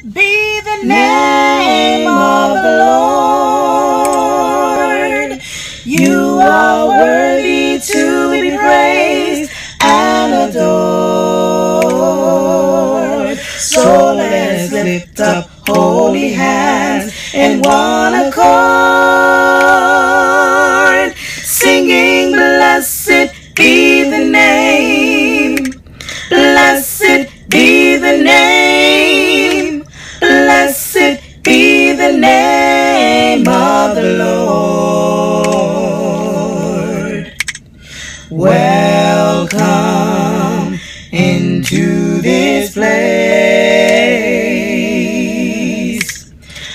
be the name of the Lord. You are worthy to be praised and adored. So let's lift up holy hands in one accord, singing, blessed be the name, blessed be the name, blessed be the name of the Lord. Welcome into this place.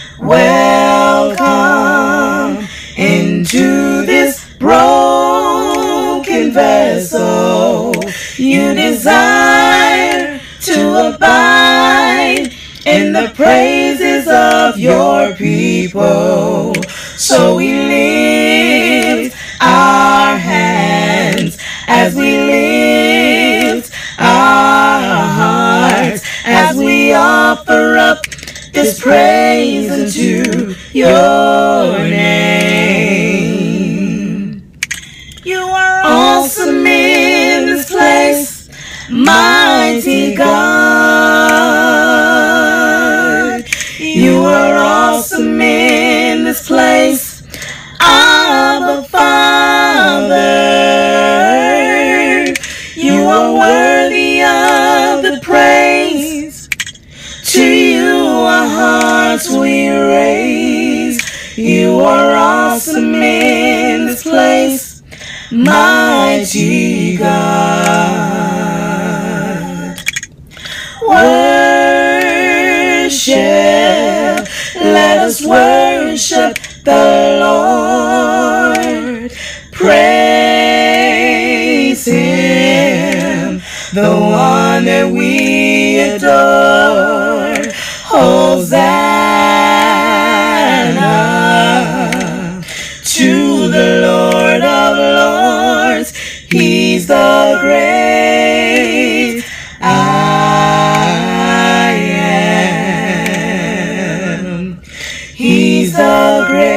Welcome into this broken vessel. You desire to abide in the praises of your people. So we lift our hands as we lift our hearts, as we offer up this praise unto your name. You are awesome in this place, mighty God. You are awesome in this place, Abba Father. You are worthy of the praise. To you our hearts we raise. You are awesome in this place, mighty God. Worship, let us worship the Lord. Praise Him, the one that we adore. Hosanna to the Lord of Lords. He's the great I am. He's the great